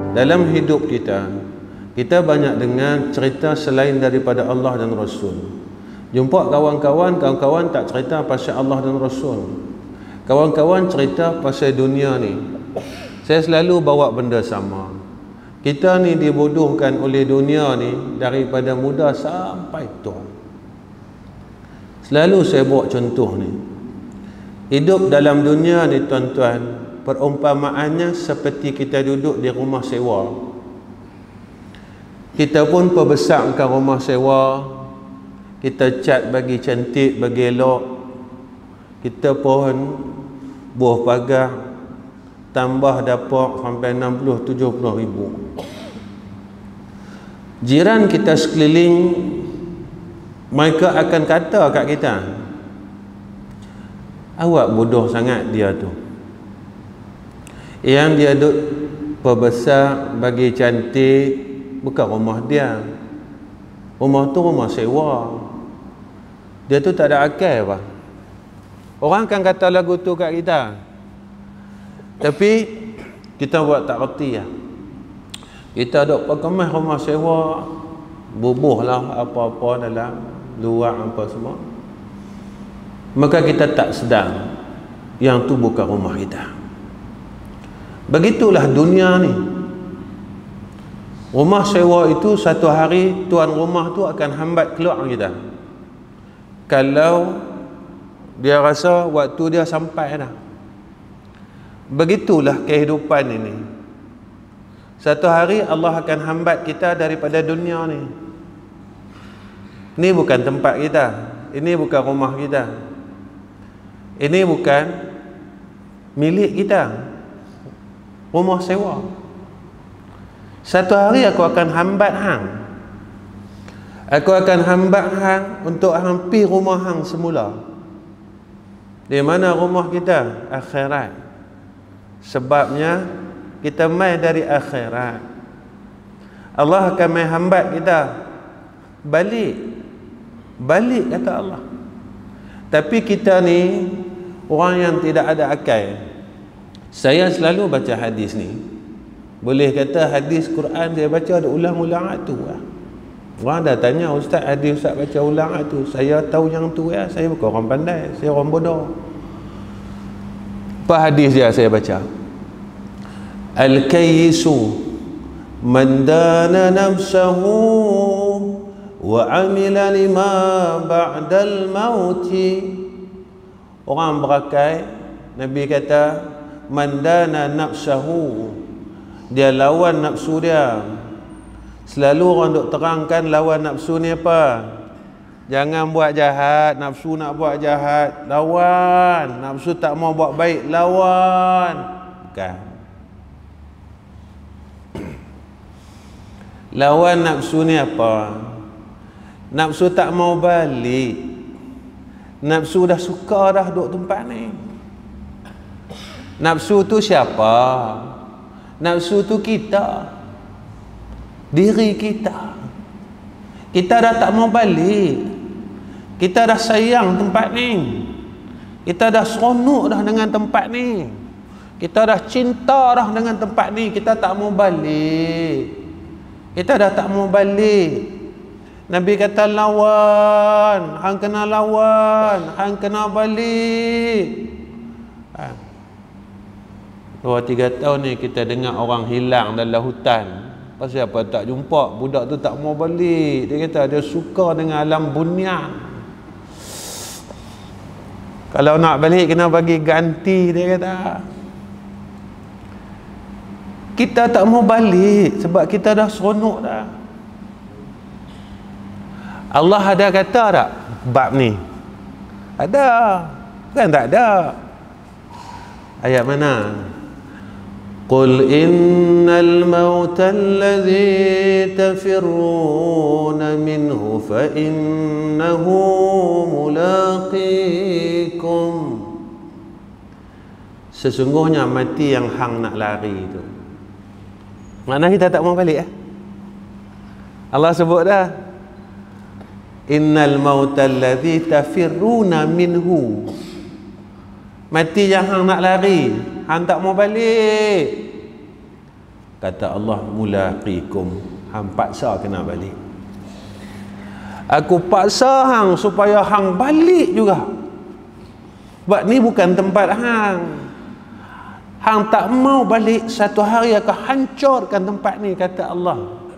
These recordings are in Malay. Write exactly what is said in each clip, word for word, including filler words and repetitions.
dalam hidup kita, kita banyak dengar cerita selain daripada Allah dan Rasul. Jumpa kawan-kawan, kawan-kawan tak cerita pasal Allah dan Rasul. Kawan-kawan cerita pasal dunia ni. Saya selalu bawa benda sama. Kita ni dibodohkan oleh dunia ni daripada muda sampai tua. Selalu saya bawa contoh ni. Hidup dalam dunia ni tuan-tuan, perumpamaannya seperti kita duduk di rumah sewa. Kita pun perbesarkan rumah sewa, kita cat bagi cantik, bagi elok, kita pun buah pagar, tambah dapur sampai enam puluh tujuh puluh ribu. Jiran kita sekeliling, mereka akan kata kat kita, awak bodoh sangat dia tu. Yang dia duk perbesar bagi cantik, bukan rumah dia. Rumah tu rumah sewa. Dia tu tak ada akal apa. Orang akan kata lagu tu kat kita. Tapi kita buat tak reti lah. Kita duk perkemas rumah sewa, bubuh lah apa-apa dalam luar apa semua. Maka kita tak sedar yang tu bukan rumah kita. Begitulah dunia ni. Rumah sewa itu satu hari tuan rumah tu akan hambat keluar kita. Kalau dia rasa waktu dia sampai dah. Begitulah kehidupan ini. Satu hari Allah akan hambat kita daripada dunia ni. Ini bukan tempat kita. Ini bukan rumah kita. Ini bukan milik kita. Rumah sewa. Satu hari aku akan hambat hang. Aku akan hambat hang untuk hang pi rumah hang semula. Di mana rumah kita? Akhirat. Sebabnya kita mai dari akhirat. Allah akan mai hambat kita. Balik. Balik kata Allah. Tapi kita ni orang yang tidak ada akal. Saya selalu baca hadis ni. Boleh kata hadis Quran saya baca ada ulang-ulang tu lah. Orang dah tanya, ustaz hadis ustaz baca ulang tu. Saya tahu yang tu ya. Saya bukan orang pandai, saya orang bodoh. Apa hadis dia saya baca? Al-kayyisu man dana nafsahu wa amila lima ba'dal mauti. Orang berakai, Nabi kata man dana nafsahu, dia lawan nafsu dia. Selalu orang duk terangkan lawan nafsu ni apa? Jangan buat jahat, nafsu nak buat jahat, lawan. Nafsu tak mau buat baik, lawan. Bukan. Lawan nafsu ni apa? Nafsu tak mau balik. Nafsu dah suka dah duduk tempat ni. Nafsu tu siapa? Nafsu tu kita. Diri kita. Kita dah tak mau balik. Kita dah sayang tempat ni. Kita dah seronok dah dengan tempat ni. Kita dah cinta dah dengan tempat ni. Kita tak mau balik. Kita dah tak mau balik. Nabi kata lawan. Hang kena lawan. Hang kena balik. Ha. Dua tiga tahun ni kita dengar orang hilang dalam hutan. Pasal apa? Tak jumpa. Budak tu tak mau balik. Dia kata dia suka dengan alam bunyan. Kalau nak balik kena bagi ganti, dia kata. Kita tak mau balik sebab kita dah seronok dah. Allah ada kata tak bab ni? Ada. Bukan tak ada. Ayat mana? Qul innal mauta alladhi tafirruna minhu fa innahu mulaqikum. Sesungguhnya mati yang hang nak lari itu. Maknanya kita tak mau balik eh? Allah sebut dah. Innal mauta alladhi tafirruna minhu. Mati yang hang nak lari, hang tak mau balik. Kata Allah, mulaqikum, hang paksa kena balik. Aku paksa hang supaya hang balik juga. Sebab ni bukan tempat hang. Hang tak mau balik, satu hari akan hancurkan tempat ni, kata Allah.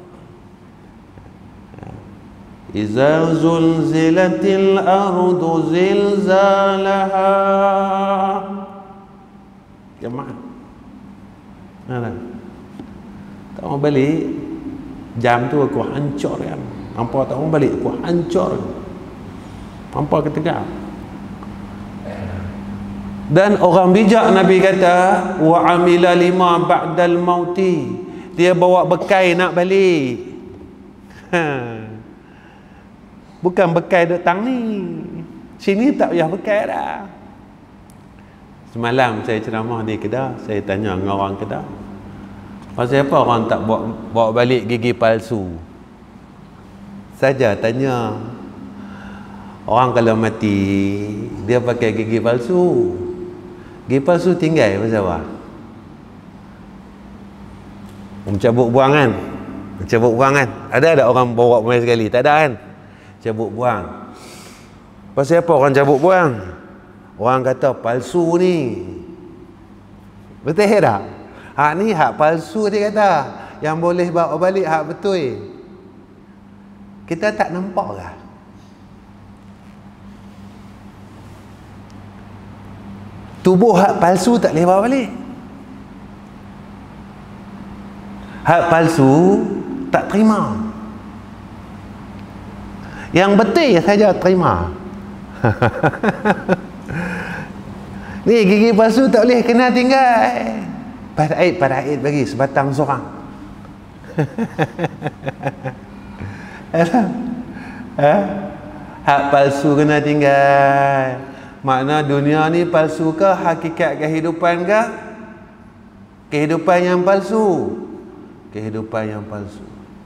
Iza zulzilatil ardu zilzalaha. Jemaah, mana? Tak mau balik, jam tu aku hancur kan. Hampa tak mau balik, aku hancur. Hampa ketegak. Dan orang bijak, Nabi kata, wa amila lima ba'dal mauti, dia bawa bekai nak balik. Ha. Bukan bekai datang ni, sini tak payah bekai dah. Semalam saya ceramah di Kedah, saya tanya dengan orang Kedah, pasal apa orang tak bawa, bawa balik gigi palsu? Saja tanya. Orang kalau mati, dia pakai gigi palsu. Gigi palsu tinggal pasal apa? Mencabut buang kan? Mencabut buang kan? Ada ada orang bawa main sekali? Tak ada kan? Cabut buang. Pasal apa orang cabut buang? Orang kata palsu ni. Betul tak? Hak ni hak palsu dia kata. Yang boleh bawa balik hak betul. Kita tak nampak lah. Tubuh hak palsu tak boleh bawa balik. Hak palsu tak terima. Yang betul saja terima. Ni gigi palsu tak boleh kena tinggal. Pada aid, pada aid bagi sebatang seorang. Ha? Hak palsu kena tinggal. Makna dunia ni palsu ke? Hakikat kehidupan ke? Kehidupan yang palsu. Kehidupan yang palsu.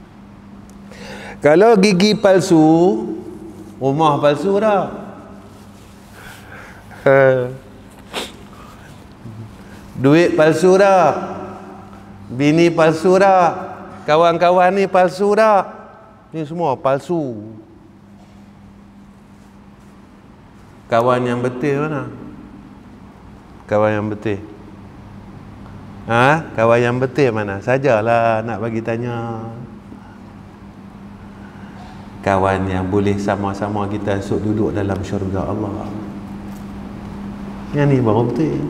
Kalau gigi palsu, rumah palsu dah. Duit palsu dah. Bini palsu dah. Kawan-kawan ni palsu dah. Ni semua palsu. Kawan yang betul mana? Kawan yang betul. Ha? Kawan yang betul mana? Sajalah nak bagi tanya. Kawan yang boleh sama-sama kita esok duduk dalam syurga Allah. Yang ni baru betul.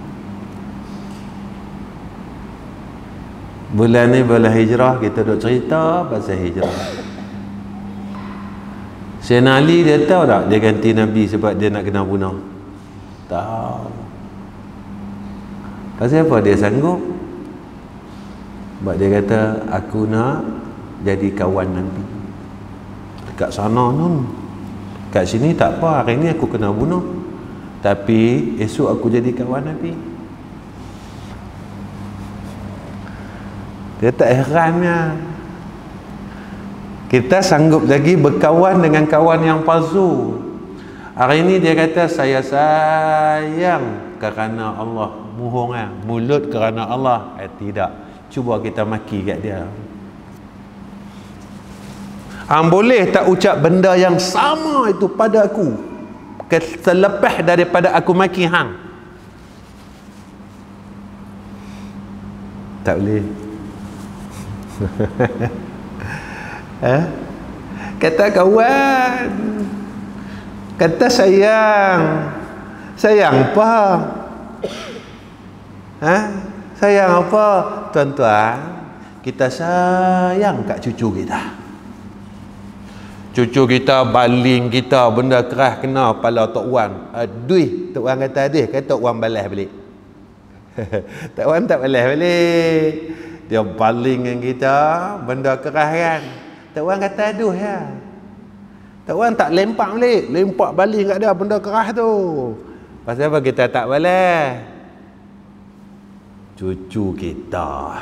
Bulan ni bulan hijrah, kita duduk cerita pasal hijrah. Sayyidina Ali dia tahu tak dia ganti Nabi sebab dia nak kena bunuh? Tahu. Pasal apa dia sanggup? Sebab dia kata, aku nak jadi kawan Nabi. Kat sana nun, kat sini tak apa, hari ni aku kena bunuh, tapi esok aku jadi kawan Nabi. Dia tak herannya kita sanggup lagi berkawan dengan kawan yang palsu. Hari ini dia kata saya sayang kerana Allah. Muhung kan? Mulut kerana Allah. Eh tidak. Cuba kita maki kat dia. Hang boleh tak ucap benda yang sama itu pada aku selepas daripada aku maki hang? Tak boleh. Eh? Kata kawan, kata sayang. Sayang apa? Ha? Sayang apa? Tuan-tuan, kita sayang kat cucu kita. Cucu kita baling kita benda keras kena kepala Tok Wan. Aduh, Tok Wan kata aduh, kata Tok Wan balas balik. Tok Wan tak balas balik. Dia baling dengan kita benda keras kan. Tok Wan kata aduh ya. Tok Wan tak lempak balik, lempak baling kat dia benda keras tu. Pasal apa kita tak balas? Cucu kita.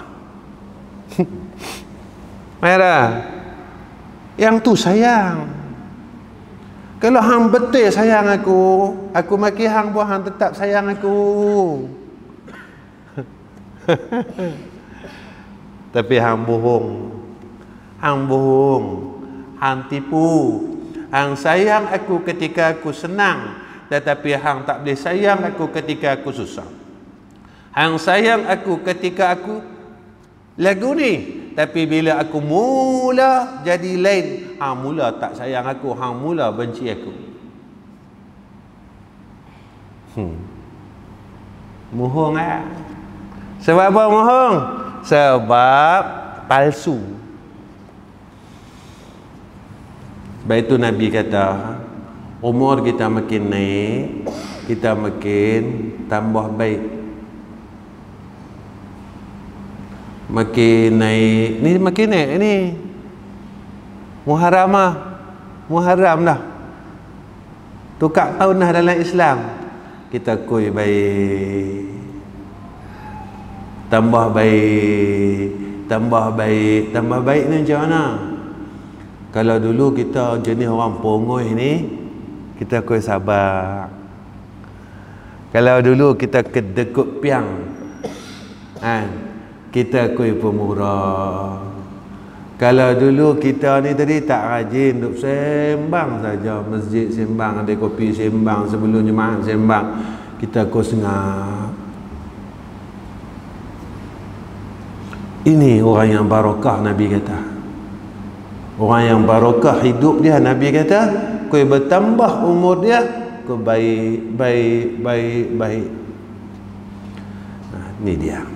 Merah. Yang tu sayang. Kalau hang betul sayang aku, aku maki hang pun hang tetap sayang aku. Tapi hang bohong. Hang bohong. Hang tipu. Hang sayang aku ketika aku senang, tetapi hang tak boleh sayang aku ketika aku susah. Hang sayang aku ketika aku lagu ni, tapi bila aku mula jadi lain, hang mula tak sayang aku, hang mula benci aku. Hmm. Mohong ah. Sebab apa mohong? Sebab palsu. Sebab itu Nabi kata, umur kita makin naik, kita makin tambah baik. Makin naik, ni makin naik ni. Muharram lah. Muharram dah. Tukar tahun dah dalam Islam. Kita kuih baik. Tambah baik. Tambah baik. Tambah baik ni macam mana? Kalau dulu kita jenis orang pongoi ni, kita kuih sabar. Kalau dulu kita kedekut piang, kan, kita kuih pemurah. Kalau dulu kita ni tadi tak rajin duk sembang saja, masjid sembang, ada kopi sembang, sebelum jemaah sembang, kita kuih sengap. Ini orang yang barakah, Nabi kata. Orang yang barakah hidup dia, Nabi kata, kau bertambah umur dia, kau baik, baik, baik, baik. Nah, ini dia.